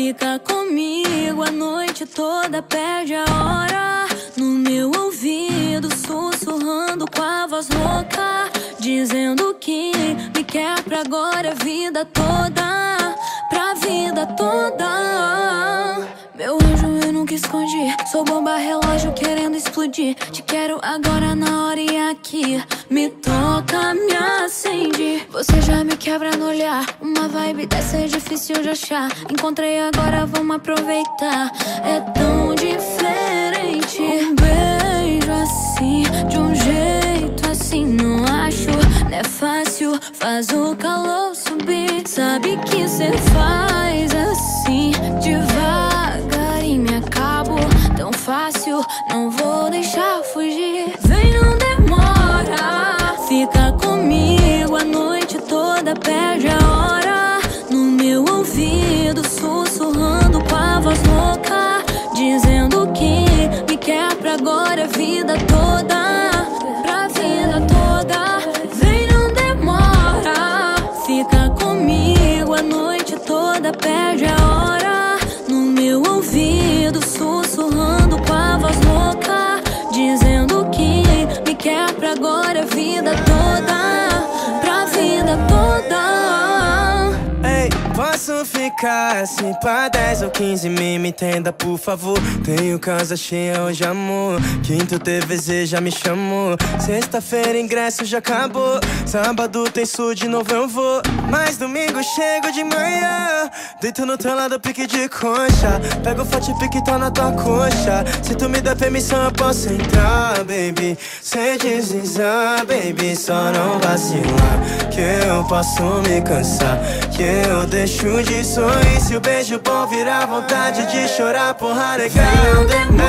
Fica comigo a noite toda, perde a hora no meu ouvido, sussurrando com a voz rouca, dizendo que me quer pra agora, a vida toda, pra vida toda. Meu anjo, eu nunca escondi, sou bomba relógio querendo explodir. Te quero agora, na hora e aqui. Me toca, me acende. Você já me quebra no olhar. Uma vibe dessa é difícil de achar. Encontrei agora, vamos aproveitar. É tão diferente. Um beijo assim, de um jeito assim, não acho. Não é fácil, faz o calor subir. Sabe que cê faz assim, devagar e me acabo. Tão fácil, não vou deixar fugir. Vem, não demora. Fica comigo a noite toda, perde a hora no meu ouvido, sussurrando com a voz louca, dizendo que me quer pra agora, a vida toda, pra vida toda. Vem, não demora. Fica comigo a noite toda, perde a hora no meu ouvido, sussurrando com a voz louca, dizendo que me quer pra agora, a vida toda, pra vida toda. Ei, posso ficar assim pra 10 ou 15? Me entenda, por favor. Tenho casa cheia hoje, amor. Quinto TVZ já me chamou. Sexta-feira ingresso já acabou. Sábado tem sul, de novo eu vou. Mas domingo chego de manhã. Deito no teu lado, pique de coxa. Pego o forte pique, tá na tua coxa. Se tu me der permissão eu posso entrar, baby. Sem deslizar, baby, só não vacilar, que eu posso me cansar, que eu deixo de sorrir. Se o beijo bom virar vontade de chorar, porra legal. Não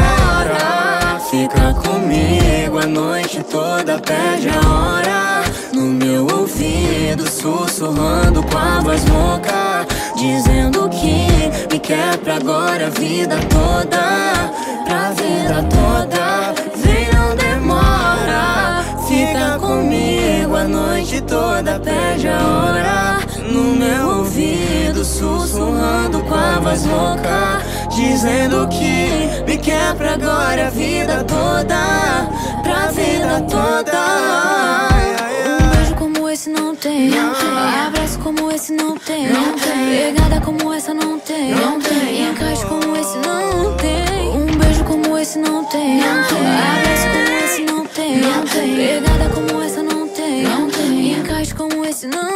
demora. Fica comigo a noite toda, perde a hora no meu ouvido, sussurrando com a voz louca, dizendo que me quer pra agora, a vida toda, pra vida toda. Vem, não demora. Fica comigo a noite toda, perde a hora no meu ouvido, sussurrando com a voz louca, dizendo que me quer pra agora, a vida toda, pra vida toda. Um beijo como esse não tem, abraço como esse não tem, pegada como essa não tem, encaixe como esse não tem. Um beijo como esse não tem, abraço como esse não tem, pegada como essa não tem, encaixe como esse não tem.